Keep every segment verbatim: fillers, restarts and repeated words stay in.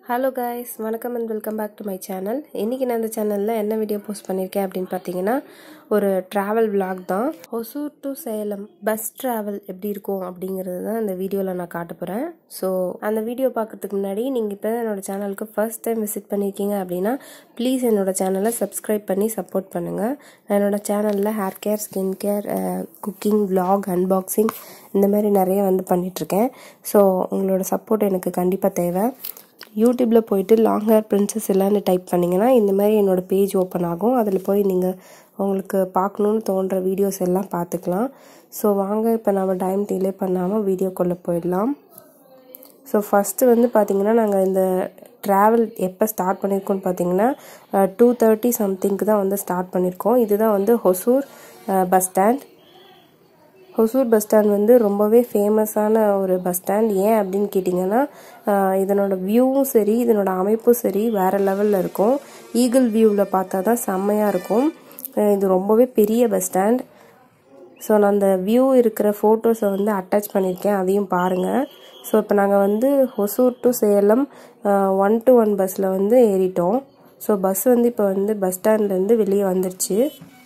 Hello guys, welcome and welcome back to my channel. இன்னைக்கு நான் இந்த சேனல்ல என்ன வீடியோ போஸ்ட் பண்ணிருக்கேன் அப்படினு பாத்தீங்கன்னா ஒரு travel vlog தான். Hosur to Salem bus travel எப்படி இருக்கும் அப்படிங்கறது தான் இந்த வீடியோல நான் காட்ட போறேன். சோ அந்த வீடியோ பார்க்கிறதுக்கு முன்னாடி நீங்க இப்ப என்னோட சேனலுக்கு first time visit பண்ணிருக்கீங்க அப்படினா please என்னோட சேனலை subscribe பண்ணி support பண்ணுங்க. என்னோட சேனல்ல hair care, skin care, cooking, vlog, unboxing இந்த மாதிரி நிறைய வந்து பண்ணிட்டு இருக்கேன். சோ உங்களோட சப்போர்ட் எனக்கு கண்டிப்பா தேவை. YouTube ல போயிட்டு long hair princess எல்லாம்னு டைப் பண்ணீங்கனா இந்த மாதிரி என்னோட பேஜ் ஓபன் ஆகும். அதுல போய் நீங்க உங்களுக்கு பார்க்கணும்னு தோன்ற வீடியோஸ் எல்லாம் பார்த்துக்கலாம். சோ வாங்க இப்ப நாம டைம் டிலே பண்ணாம வீடியோக்குள்ள போயிடலாம். சோ ஃபர்ஸ்ட் வந்து பாத்தீங்கன்னா நாங்க இந்த travel எப்ப ஸ்டார்ட் பண்ணிருக்கோம்னு பாத்தீங்கன்னா two thirty something க்கு தான் வந்து ஸ்டார்ட் பண்ணிருக்கோம். இதுதான் வந்து Hosur bus stand. Hosur bus stand வந்து ரொம்பவே ஃபேமஸான ஒரு பஸ் ஸ்டாண்ட். ஏன் அப்படினு கேட்டிங்கனா இதனோட வியூவும் சரி இதனோட அமைப்பும் சரி வேற லெவல்ல இருக்கும். ஈகிள் வியூல பார்த்தா தான் செம்மையா இருக்கும். இது ரொம்பவே பெரிய பஸ் ஸ்டாண்ட். சோ நான் அந்த வியூ இருக்கிற போட்டோஸை வந்து அட்டாச் பண்ணிருக்கேன். அதையும் பாருங்க. சோ இப்போ நாங்க வந்து Hosur to Salem one to one பஸ்ல வந்து ஏறிட்டோம். சோ பஸ் வந்து இப்போ வந்து பஸ் ஸ்டாண்ட்ல இருந்து வெளிய வந்துருச்சு.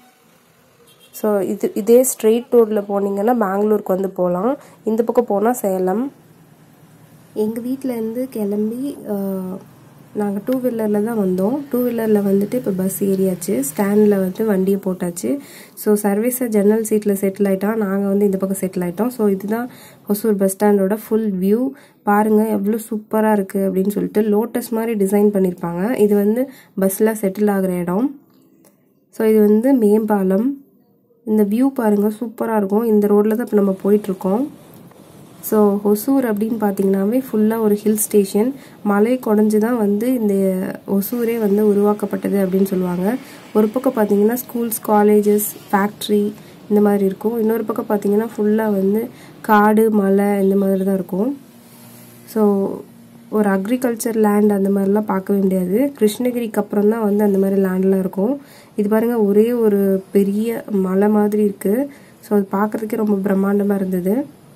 சோ இது இதே ஸ்ட்ரெயிட் ரோட்ல போனீங்கன்னா பெங்களூருக்கு வந்து போலாம். இந்த பக்கம் போனா சேலம். எங்க வீட்ல இருந்து கிளம்பி நாங்க டூ வீலர்ல தான் வந்தோம். டூ வீலர்ல வந்துட்டு இப்ப பஸ் ஏறியாச்சு. ஸ்டாண்ட்ல வந்து வண்டியை போட்டாச்சு. சோ சர்வீஸ ஜன்னல் சீட்ல செட்டில் ஆயிட்டோம். நாங்க வந்து இந்த பக்கம் செட்டில் ஆயிட்டோம். சோ இதுதான் Hosur பஸ் ஸ்டாண்டோட ஃபுல் வியூ. பாருங்க எவ்வளவு சூப்பரா இருக்கு அப்படின்னு சொல்லிட்டு லோட்டஸ் மாதிரி டிசைன் பண்ணிருப்பாங்க. இது வந்து பஸ்ல செட்டில் ஆகுற இடம். சோ இது வந்து மேம்பாலம். இந்த வியூ பாருங்க சூப்பரா இருக்கும். இந்த ரோட்ல தான் இப்ப நம்ம போயிட்டு இருக்கோம். சோ Hosur அப்படினு பாத்தீங்கன்னாவே ஃபுல்லா ஒரு ஹில் ஸ்டேஷன். மலை கொடைஞ்சு தான் வந்து இந்த Hosurே வந்து உருவாக்கப்பட்டது அப்படினு சொல்லுவாங்க. ஒரு பக்கம் பாத்தீங்கன்னா ஸ்கூல்ஸ், காலேजेस, ஃபேக்டரி இந்த மாதிரி இருக்கும். இன்னொரு பக்கம் பாத்தீங்கன்னா ஃபுல்லா வந்து காடு, மலை இந்த மாதிரி தான் இருக்கும். சோ ஒரு அக்ரிகல்ச்சர் லேண்ட் அந்த மாதிரிலாம் பார்க்கவே முடியாது. கிருஷ்ணகிரிக்கு அப்புறம் தான் வந்து அந்த மாதிரி லேண்ட்லாம் இருக்கும். இது பாருங்க ஒரே ஒரு பெரிய மலை மாதிரி இருக்கு. சோ அது பார்க்கிறதுக்கே ரொம்ப பிரம்மாண்டமா இருந்தது.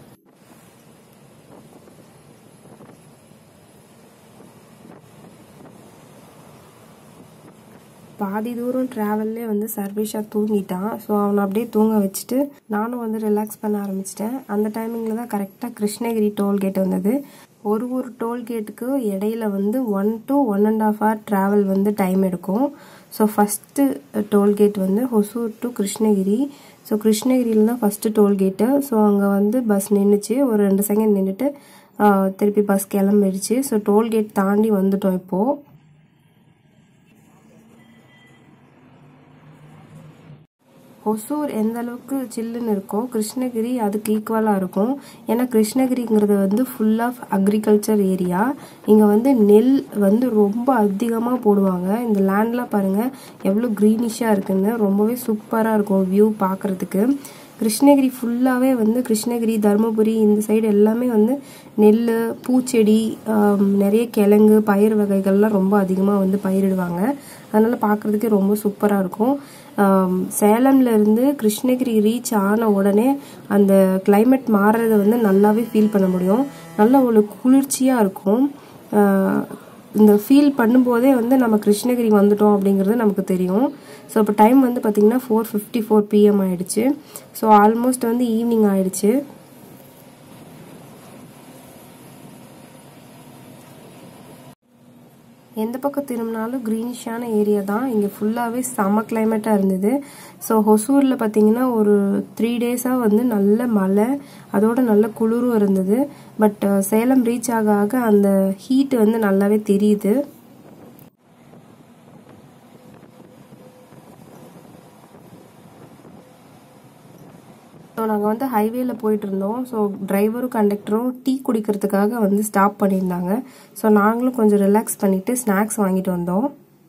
பாதி தூரம் டிராவல்லே வந்து சர்வேஷா தூங்கிட்டான். ஸோ அவனை அப்படியே தூங்க வச்சுட்டு நானும் வந்து ரிலாக்ஸ் பண்ண ஆரம்பிச்சிட்டேன். அந்த டைமிங்ல தான் கரெக்டாக கிருஷ்ணகிரி டோல்கேட் வந்தது. ஒரு ஒரு டோல்கேட்டுக்கு இடையில வந்து one to one and half hour travel வந்து டைம் எடுக்கும். ஸோ ஃபர்ஸ்ட் டோல்கேட் வந்து Hosur டு கிருஷ்ணகிரி. ஸோ கிருஷ்ணகிரியில தான் ஃபர்ஸ்ட் டோல்கேட்டு. ஸோ அங்கே வந்து பஸ் நின்றுச்சு. ஒரு ரெண்டு செகண்ட் நின்றுட்டு திருப்பி பஸ் கிளம்பிடுச்சு. ஸோ டோல்கேட் தாண்டி வந்துட்டோம் இப்போ. Hosur எந்த அளவுக்கு சில்லுன்னு இருக்கோ கிருஷ்ணகிரி அதுக்கு ஈக்குவலா இருக்கும். ஏன்னா கிருஷ்ணகிரிங்கிறது வந்து ஃபுல் ஆஃப் அக்ரிகல்ச்சர் ஏரியா. இங்க வந்து நெல் வந்து ரொம்ப அதிகமா போடுவாங்க. இந்த லேண்ட்லாம் பாருங்க எவ்வளவு கிரீனிஷா இருக்குன்னு. ரொம்பவே சூப்பரா இருக்கும் வியூ பார்க்கிறதுக்கு. கிருஷ்ணகிரி ஃபுல்லாவே வந்து கிருஷ்ணகிரி, தர்மபுரி இந்த சைடு எல்லாமே வந்து நெல், பூச்செடி, நிறைய கிழங்கு, பயிர் வகைகள்லாம் ரொம்ப அதிகமா வந்து பயிரிடுவாங்க. அதனால பார்க்கிறதுக்கே ரொம்ப சூப்பரா இருக்கும். சேலம்ல இருந்து கிருஷ்ணகிரி ரீச் ஆன உடனே அந்த கிளைமேட் மாறுறதை வந்து நல்லாவே ஃபீல் பண்ண முடியும். நல்ல ஒரு குளிர்ச்சியா இருக்கும். இந்த ஃபீல் பண்ணும்போதே வந்து நம்ம கிருஷ்ணகிரி வந்துட்டோம் அப்படிங்கிறது நமக்கு தெரியும். ஸோ இப்போ டைம் வந்து பார்த்தீங்கன்னா ஃபோர் ஃபிஃப்டி ஃபோர் பிஎம் ஆயிடுச்சு. ஸோ ஆல்மோஸ்ட் வந்து ஈவினிங் ஆயிடுச்சு. எந்த பக்கம் திரும்பினாலும் கிரீனிஷான ஏரியா தான். இங்கே ஃபுல்லாகவே செம கிளைமேட்டாக இருந்தது. ஸோ Hosurல பார்த்தீங்கன்னா ஒரு த்ரீ டேஸாக வந்து நல்ல மழை, அதோட நல்ல குளிரும் இருந்தது. பட் சேலம் ரீச் ஆக ஆக அந்த ஹீட் வந்து நல்லாவே தெரியுது. ஸோ நாங்கள் வந்து ஹைவேல போயிட்டு இருந்தோம். ஸோ டிரைவரும் கண்டக்டரும் டீ குடிக்கிறதுக்காக வந்து ஸ்டாப் பண்ணியிருந்தாங்க. ஸோ நாங்களும் கொஞ்சம் ரிலாக்ஸ் பண்ணிட்டு ஸ்நாக்ஸ் வாங்கிட்டு வந்தோம்.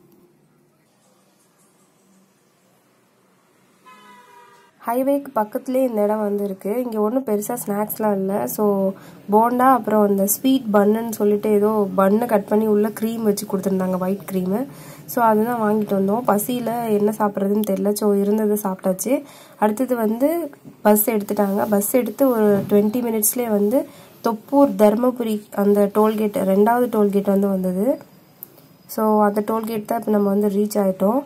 ஹைவேக்கு பக்கத்துலேயே இந்த இடம் வந்து இருக்கு. இங்கே ஒன்றும் பெருசாக ஸ்நாக்ஸ்லாம் இல்லை. ஸோ போண்டா அப்புறம் அந்த ஸ்வீட் பன்னுன்னு சொல்லிட்டு ஏதோ பன்னு கட் பண்ணி உள்ள க்ரீம் வச்சு கொடுத்துருந்தாங்க, ஒயிட் க்ரீமு. ஸோ அதுதான் வாங்கிட்டு வந்தோம். பசியில் என்ன சாப்பிட்றதுன்னு தெரியல. ஸோ இருந்ததை சாப்பிட்டாச்சு. அடுத்தது வந்து பஸ் எடுத்துட்டாங்க. பஸ் எடுத்து ஒரு டுவெண்ட்டி மினிட்ஸ்லேயே வந்து தொப்பூர் தர்மபுரி அந்த டோல்கேட் ரெண்டாவது டோல்கேட் வந்து வந்தது. ஸோ அந்த டோல்கேட் தான் இப்போ நம்ம வந்து ரீச் ஆகிட்டோம்.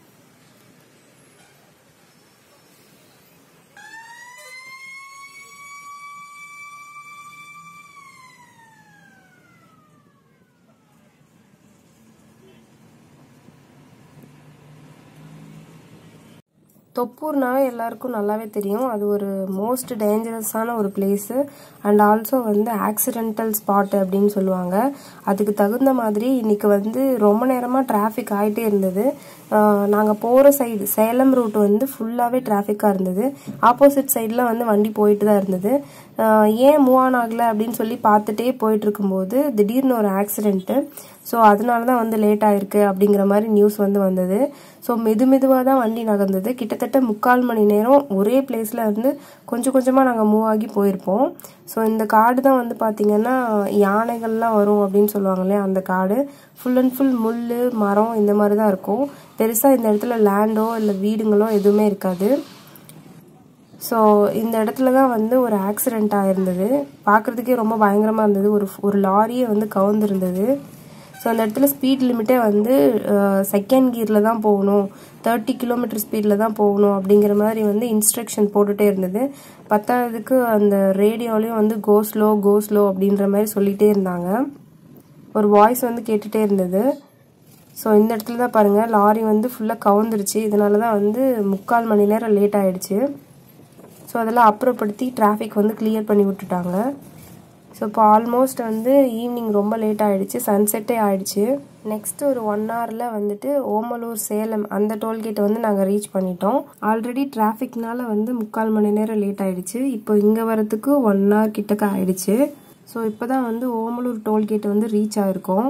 தொப்பூர்னாவே எல்லாருக்கும் நல்லாவே தெரியும். அது ஒரு மோஸ்ட் டேஞ்சரஸான ஒரு பிளேஸு அண்ட் ஆல்சோ வந்து ஆக்சிடென்டல் ஸ்பாட் அப்படின்னு சொல்லுவாங்க. அதுக்கு தகுந்த மாதிரி இன்னைக்கு வந்து ரொம்ப நேரமாக டிராஃபிக் ஆகிட்டே இருந்தது. நாங்கள் போகிற சைடு சேலம் ரூட் வந்து ஃபுல்லாகவே டிராஃபிக்காக இருந்தது. ஆப்போசிட் சைடில் வந்து வண்டி போயிட்டு தான் இருந்தது. ஏன் மூவ் ஆன் ஆகலை அப்படின்னு சொல்லி பார்த்துட்டே போயிட்டு இருக்கும்போது திடீர்னு ஒரு ஆக்சிடென்ட்டு. ஸோ அதனால தான் வந்து லேட் ஆயிருக்கு அப்படிங்கிற மாதிரி நியூஸ் வந்து வந்தது. ஸோ மெது மெதுவாக தான் வண்டி நகர்ந்தது. கிட்டத்தட்ட முக்கால் மணி நேரம் ஒரே பிளேஸில் வந்து கொஞ்சம் கொஞ்சமாக நாங்கள் மூவ் ஆகி போயிருப்போம். ஸோ இந்த காடு தான் வந்து பார்த்திங்கன்னா யானைகள்லாம் வரும் அப்படின்னு சொல்லுவாங்க இல்லையா, அந்த காடு ஃபுல் அண்ட் ஃபுல் முள் மரம் இந்த மாதிரி தான் இருக்கும். பெருசாக இந்த இடத்துல லேண்டோ இல்லை வீடுங்களோ எதுவுமே இருக்காது. ஸோ இந்த இடத்துல தான் வந்து ஒரு ஆக்சிடெண்ட் ஆயிருந்தது. பார்க்குறதுக்கே ரொம்ப பயங்கரமாக இருந்தது. ஒரு ஒரு லாரியே வந்து கவுந்திருந்தது. ஸோ அந்த இடத்துல ஸ்பீட் லிமிட்டே வந்து செகண்ட் கியரில் தான் போகணும், தேர்ட்டி கிலோமீட்டர் ஸ்பீடில் தான் போகணும் அப்படிங்கிற மாதிரி வந்து இன்ஸ்ட்ரக்ஷன் போட்டுகிட்டே இருந்தது. பத்தாவதுக்கு அந்த ரேடியோலையும் வந்து கோ ஸ்லோ கோ ஸ்லோ அப்படின்ற மாதிரி சொல்லிகிட்டே இருந்தாங்க. ஒரு வாய்ஸ் வந்து கேட்டுகிட்டே இருந்தது. ஸோ இந்த இடத்துல தான் பாருங்கள் லாரி வந்து ஃபுல்லாக கவுந்துருச்சு. இதனால தான் வந்து முக்கால் மணி நேரம் லேட் ஆகிடுச்சு. ஸோ அதெல்லாம் அப்புறப்படுத்தி டிராஃபிக் வந்து கிளியர் பண்ணி விட்டுட்டாங்க. ஸோ இப்போ ஆல்மோஸ்ட் வந்து ஈவினிங் ரொம்ப லேட் ஆகிடுச்சு, சன்செட்டே ஆகிடுச்சு. நெக்ஸ்ட் ஒரு ஒன் ஹவரில் வந்துட்டு ஓமலூர் சேலம் அந்த டோல்கேட்டை வந்து நாங்கள் ரீச் பண்ணிட்டோம். ஆல்ரெடி டிராஃபிக்னால வந்து முக்கால் மணி நேரம் லேட் ஆகிடுச்சு. இப்போ இங்கே வரத்துக்கு ஒன் ஹவர் கிட்டக்க ஆகிடுச்சு. ஸோ இப்போ தான் வந்து ஓமலூர் டோல்கேட்டை வந்து ரீச் ஆகிருக்கோம்.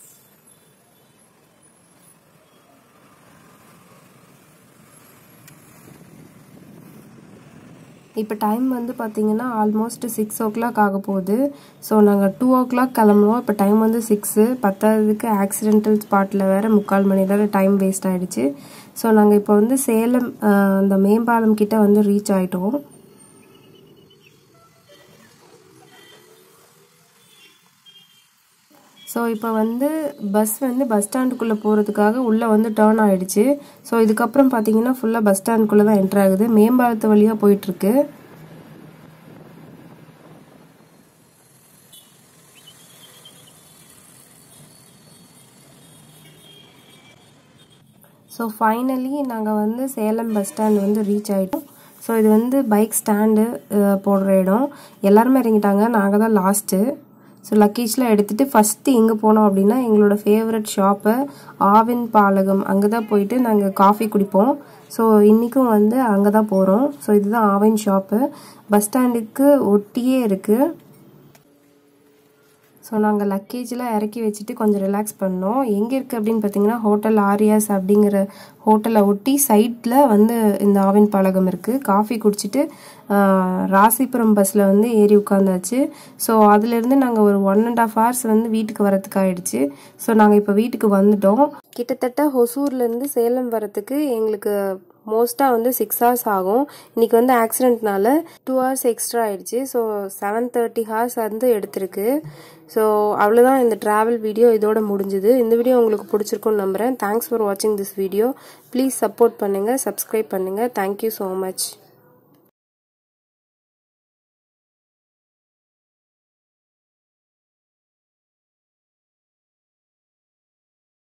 இப்போ டைம் வந்து பார்த்தீங்கன்னா ஆல்மோஸ்ட் சிக்ஸ் ஓ கிளாக் ஆக போகுது. ஸோ நாங்கள் டூ ஓ கிளாக் கிளம்புவோம். இப்போ டைம் வந்து சிக்ஸு. பத்தாவதுக்கு ஆக்சிடென்டல் ஸ்பாட்டில் வேறு முக்கால் மணி நேரம் டைம் வேஸ்ட் ஆகிடுச்சு. ஸோ நாங்கள் இப்போ வந்து சேலம் அந்த மேம்பாலம் கிட்ட வந்து ரீச் ஆகிட்டோம். ஸோ இப்போ வந்து பஸ் வந்து பஸ் ஸ்டாண்டுக்குள்ளே போகிறதுக்காக உள்ளே வந்து டேர்ன் ஆகிடுச்சு. ஸோ இதுக்கப்புறம் பார்த்தீங்கன்னா ஃபுல்லாக பஸ் ஸ்டாண்டுக்குள்ளே தான் என்ட்ரு ஆகுது. மேம்பாலத்து வழியாக போயிட்டுருக்கு. ஸோ ஃபைனலி நாங்கள் வந்து சேலம் பஸ் ஸ்டாண்ட் வந்து ரீச் ஆகிட்டோம். ஸோ இது வந்து பைக் ஸ்டாண்டு போடுற இடம். எல்லாருமே இறங்கிட்டாங்க, நாங்கள் தான் லாஸ்ட்டு. ஸோ லக்கேஜ்லாம் எடுத்துகிட்டு ஃபஸ்ட்டு எங்கே போனோம் அப்படின்னா எங்களோட ஃபேவரட் ஷாப்பு ஆவின் பாலகம், அங்கே தான் போயிட்டு நாங்கள் காஃபி குடிப்போம். ஸோ இன்றைக்கும் வந்து அங்கே தான் போகிறோம். ஸோ இதுதான் ஆவின் ஷாப்பு, பஸ் ஸ்டாண்டுக்கு ஒட்டியே இருக்குது. ஸோ நாங்கள் லக்கேஜெலாம் இறக்கி வச்சுட்டு கொஞ்சம் ரிலாக்ஸ் பண்ணோம். எங்கே இருக்குது அப்படின்னு பார்த்தீங்கன்னா ஹோட்டல் ஆரியாஸ் அப்படிங்கிற ஹோட்டலை ஒட்டி சைட்டில் வந்து இந்த ஆவின் பாலகம் இருக்குது. காஃபி குடிச்சிட்டு ராசிபுரம் பஸ்ஸில் வந்து ஏறி உட்காந்தாச்சு. ஸோ அதுலேருந்து நாங்கள் ஒரு ஒன் அண்ட் ஆஃப் ஹவர்ஸ் வந்து வீட்டுக்கு வரத்துக்கு ஆகிடுச்சு. ஸோ நாங்கள் இப்போ வீட்டுக்கு வந்துட்டோம். கிட்டத்தட்ட ஹொசூர்லேருந்து சேலம் வரத்துக்கு எங்களுக்கு மோஸ்ட்டாக வந்து சிக்ஸ் ஹவர்ஸ் ஆகும். இன்றைக்கி வந்து ஆக்சிடென்ட்னால டூ ஹவர்ஸ் எக்ஸ்ட்ரா ஆகிடுச்சு. ஸோ செவன் தேர்ட்டி ஹவர்ஸ் வந்து எடுத்திருக்கு. ஸோ அவ்வளோதான் இந்த ட்ராவல் வீடியோ இதோட முடிஞ்சுது. இந்த வீடியோ உங்களுக்கு பிடிச்சிருக்குன்னு நம்புகிறேன். தேங்க்ஸ் ஃபார் வாட்சிங் திஸ் வீடியோ. ப்ளீஸ் சப்போர்ட் பண்ணுங்கள், சப்ஸ்கிரைப் பண்ணுங்கள். Thank you so much.